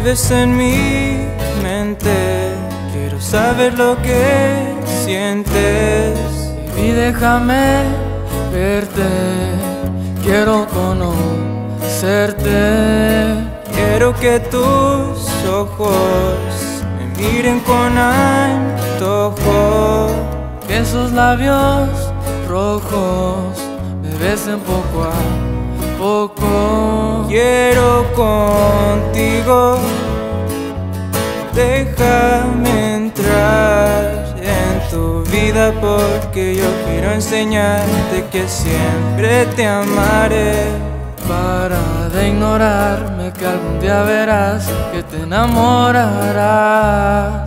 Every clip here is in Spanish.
vives en mi mente. Quiero saber lo que sientes. Baby, déjame verte, quiero conocerte. Quiero que tus ojos me miren con antojo, que esos labios rojos me besen poco a poco. Quiero contigo, déjame entrar en tu vida, porque yo quiero enseñarte que siempre te amaré. Para de ignorarme, que algún día verás que te enamorarás.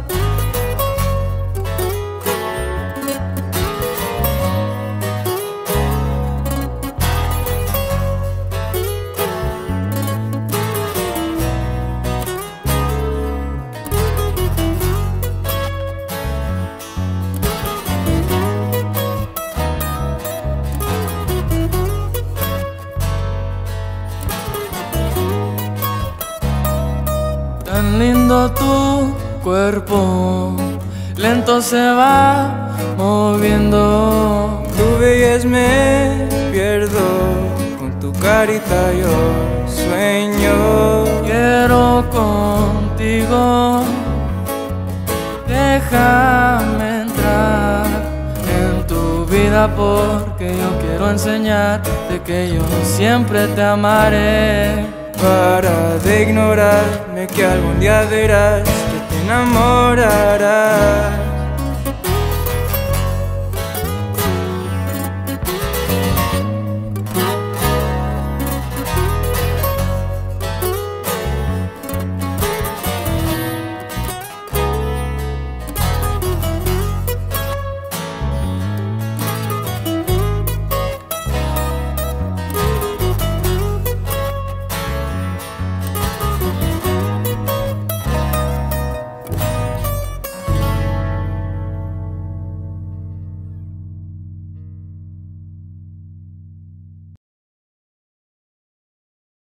Tan lindo tu cuerpo, lento se va moviendo. Tu belleza me pierdo, con tu carita yo sueño. Quiero contigo, déjame entrar en tu vida, porque yo quiero enseñarte que yo siempre te amaré. Para de ignorarme, que algún día verás que te enamorarás.